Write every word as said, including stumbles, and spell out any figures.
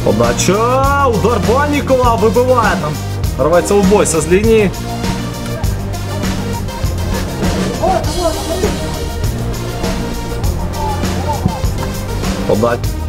Подача! Удар Банникова! Вибиває там. Рветься у бойся з лінії. Подача.